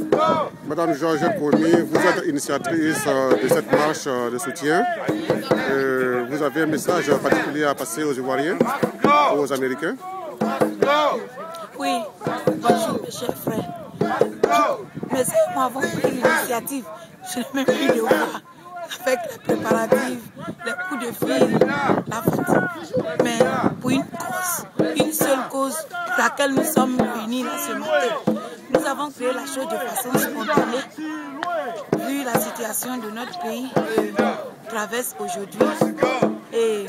Madame Georgette Komi, vous êtes initiatrice de cette marche de soutien. Vous avez un message particulier à passer aux Ivoiriens, aux Américains? Oui, bonjour mes chers frères. Mais si nous avons pris l'initiative, je n'ai même plus de voix. Avec les préparatifs, les coups de fil, la fatigue. Mais pour une cause, une seule cause pour laquelle nous sommes réunis là ce matin. Nous avons créé la chose de façon spontanée, vu la situation de notre pays que traverse aujourd'hui. Et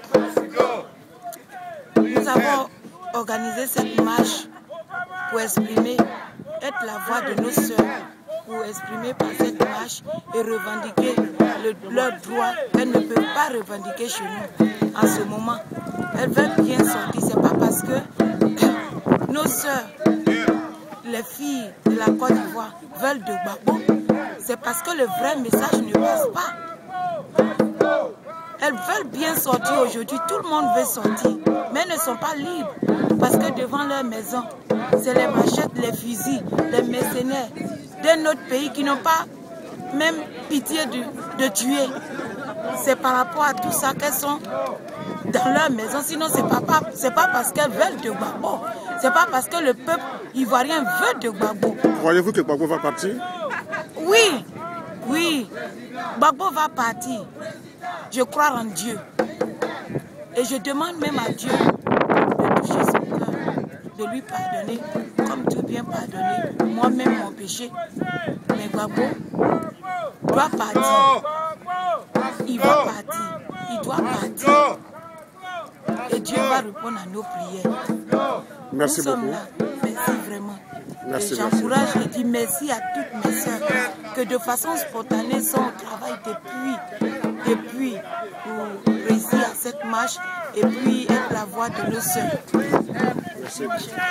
nous avons organisé cette marche pour exprimer, être la voix de nos sœurs, pour exprimer par cette marche et revendiquer leurs droits qu'elles ne peuvent pas revendiquer chez nous en ce moment. Elles veulent bien sortir, c'est pas parce que nos sœurs, les filles de la Côte d'Ivoire veulent de Gbagbo, c'est parce que le vrai message ne passe pas. Elles veulent bien sortir aujourd'hui, tout le monde veut sortir, mais elles ne sont pas libres parce que devant leur maison, c'est les machettes, les fusils, les mercenaires d'un autre pays qui n'ont pas même pitié de tuer. C'est par rapport à tout ça qu'elles sont dans leur maison, sinon c'est pas parce qu'elles veulent de Gbagbo, c'est pas parce que le peuple ivoirien veut de Gbagbo. Croyez-vous que Gbagbo va partir? Oui, oui, Gbagbo va partir. Je crois en Dieu. Et je demande même à Dieu de toucher son cœur, de lui pardonner, comme Dieu bien pardonné moi-même mon péché. Mais Gbagbo doit partir. Il va partir. Il doit partir. Et Dieu va répondre à nos prières. Merci beaucoup. Nous sommes là. Merci vraiment. Merci, j'encourage et dis merci à toutes mes soeurs que de façon spontanée sont au travail depuis pour réussir à cette marche et puis être la voix de nos soeurs. Merci.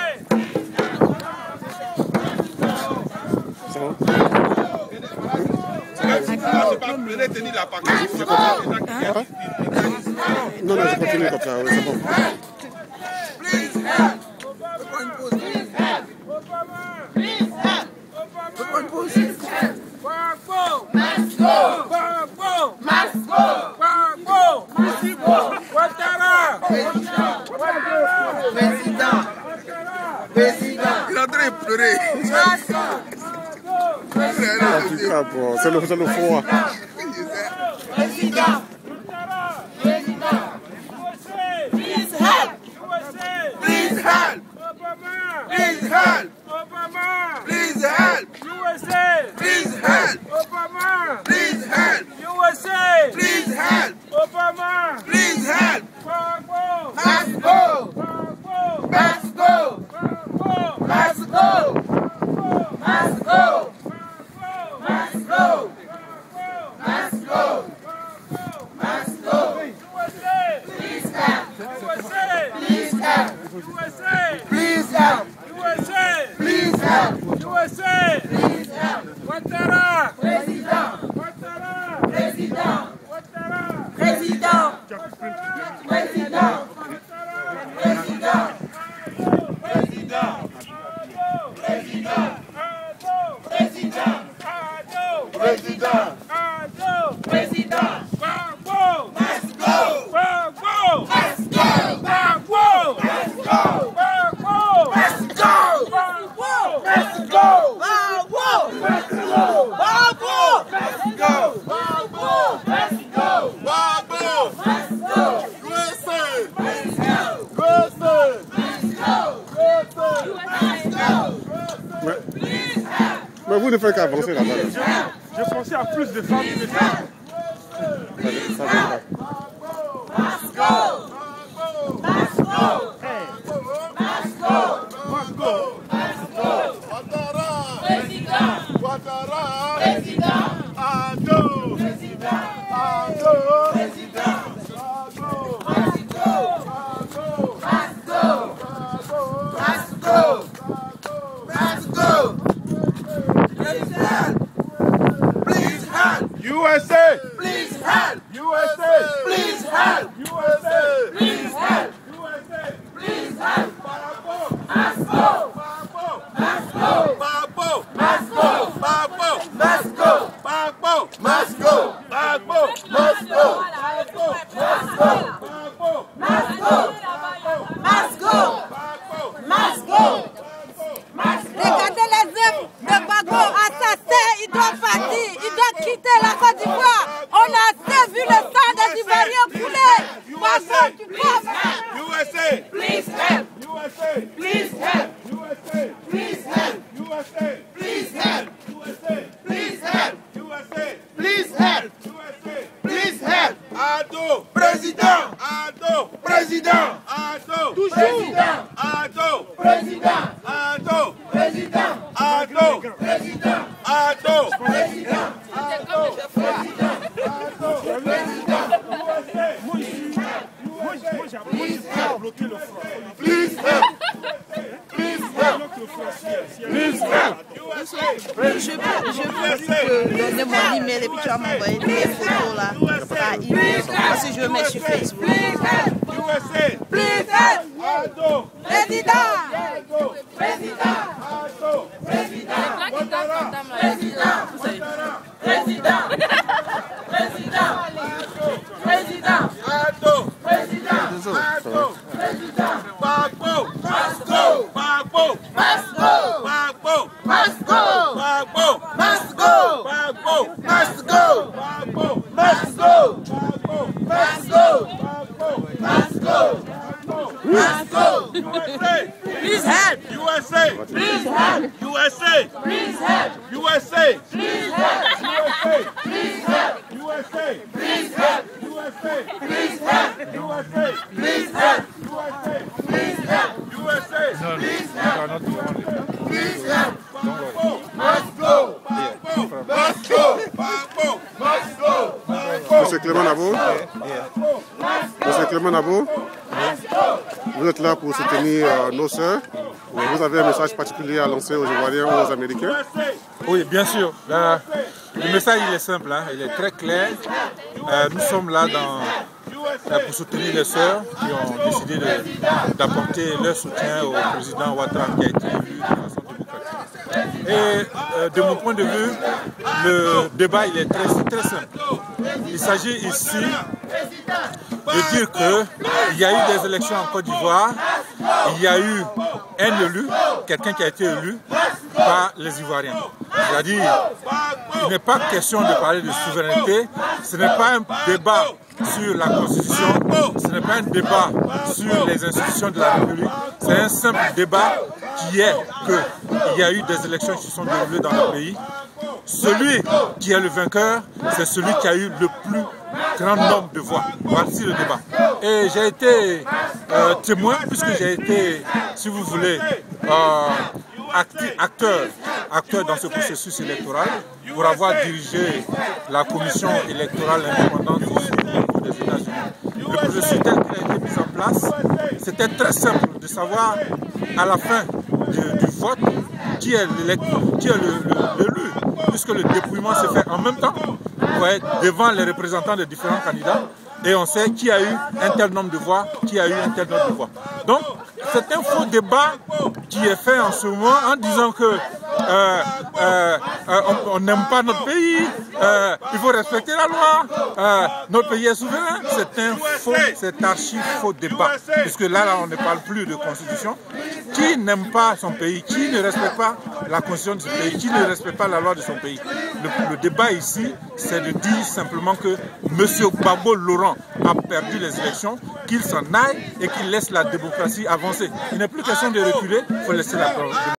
Non, je continue comme ça, oui, c'est bon. Il est en train de pleurer. C'est le froid. Président. Please help. Please help. Please help. Please help. USA. Please help. Obama. Please help. USA. Please help. Obama. Please help. Gbagbo. Let's go. Gbagbo. Let's go. Gbagbo. Let's go. Let's go. Let's go. Let's go. Let's go. USA. Please help. USA. Please help. USA. Please help. USA. Please help. USA. Please help. Ouattara. Président. Ouattara. Président. Ouattara. Président. Président. Président. Président. Président. Président. Président. Président. Gbagbo. Let's go. Gbagbo. Let's go. Gbagbo. Let's go. Gbagbo. Let's go. Gbagbo. Let's go. Let's go. Let's go. Let's go. Let's go. USA. Let's go. USA. Let's go. Let's go. Mais vous ne faites qu'avancer là-bas. Je pensais à plus de femmes que de femmes. Let's go. Let's go. Let's go. Let's go. Ouattara. Président. Ado. Ado. Président. Let's go. Let's go. Let's go. Let's go. Please help. Please help. USA. Please help. USA. Please help. USA. Please help. USA. Please help. Gbagbo. Let's go. Gbagbo. Let's go. Gbagbo. Let's go. Bloquer le front. Please help. Please help. Please help. Je peux donner mon email et puis tu vas m'envoyer des photos là par email parce que je veux mettre sur Facebook. Please help. Président. Président. Président. Président. Please help! USA! Please help! USA! Please help! USA! Please help! USA! Please help! USA! Please help! USA! Please help! USA! Please help! USA! Please help! USA! Please help! Please help! Must go! Must go! Must go! Monsieur Clément Nabo, Monsieur Clément Nabo, vous êtes là pour soutenir nos sœurs. Vous avez un message particulier à lancer aux Ivoiriens ou aux Américains? Oui, bien sûr. Le message il est simple, hein, il est très clair. Nous sommes là pour soutenir les sœurs qui ont décidé d'apporter leur soutien au président Ouattara qui a été élu de façon démocratique. Et de mon point de vue, le débat il est très simple. Il s'agit ici de dire qu'il y a eu des élections en Côte d'Ivoire, il y a eu un élu, quelqu'un qui a été élu par les Ivoiriens. C'est-à-dire, il n'est pas question de parler de souveraineté, ce n'est pas un débat sur la Constitution, ce n'est pas un débat sur les institutions de la République, c'est un simple débat qui est qu'il y a eu des élections qui se sont déroulées dans le pays. Celui qui est le vainqueur, c'est celui qui a eu le plus grand nombre de voix. Voici le débat. Et j'ai été témoin, puisque j'ai été, si vous voulez, acteur dans ce processus électoral, pour avoir dirigé la commission électorale indépendante des États-Unis. Le processus tel qu'il a été mis en place, c'était très simple de savoir à la fin du vote qui est l'élu, puisque le dépouillement se fait en même temps, devant les représentants des différents candidats, et on sait qui a eu un tel nombre de voix, qui a eu un tel nombre de voix. Donc, c'est un faux débat qui est fait en ce moment en disant que on n'aime pas notre pays, il faut respecter la loi, notre pays est souverain. C'est un faux, c'est archi faux débat. Puisque là, on ne parle plus de constitution. Qui n'aime pas son pays, qui ne respecte pas la constitution de son pays, qui ne respecte pas la loi de son pays. Le débat ici, c'est de dire simplement que M. Gbagbo Laurent a perdu les élections, qu'il s'en aille et qu'il laisse la démocratie avancer. Il n'est plus question de reculer, il faut laisser la